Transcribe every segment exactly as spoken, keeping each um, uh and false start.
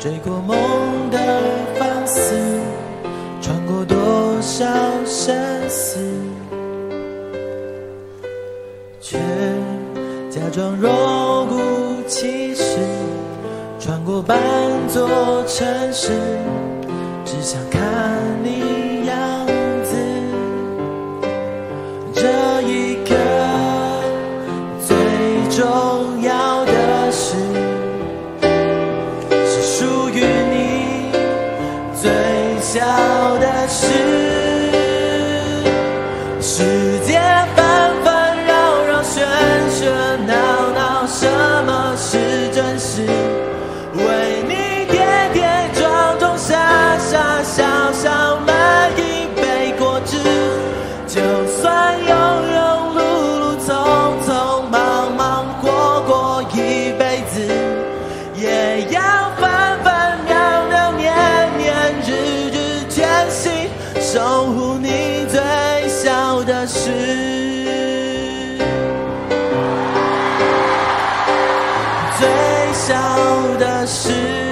追过梦的放肆，穿过多少生死，却假装若无其事，穿过半座城市，只想看你样子。这一刻最重要的事，是属于你最小的事。世界纷纷扰扰，喧喧闹闹，什么是真实？为你跌跌撞撞，傻傻笑笑，每一杯果汁。就算庸庸碌碌，匆匆忙忙，过过一辈子，也要分分秒秒，年年日日，全心守护你最小的事。最小的事，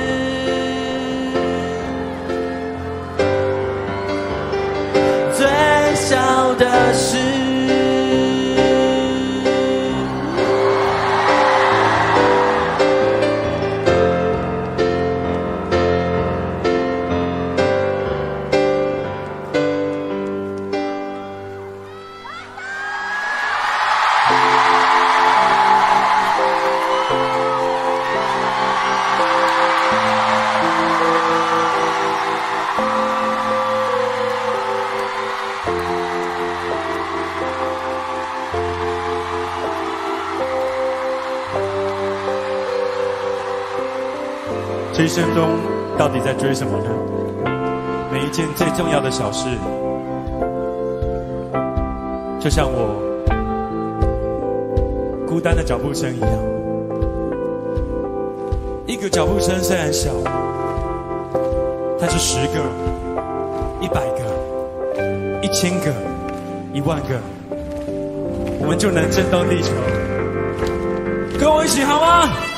最小的事。 这一生中到底在追什么呢？每一件最重要的小事，就像我孤单的脚步声一样。一个脚步声虽然小，但是十个、一百个、一千个、一万个，我们就能震动地球。跟我一起好吗？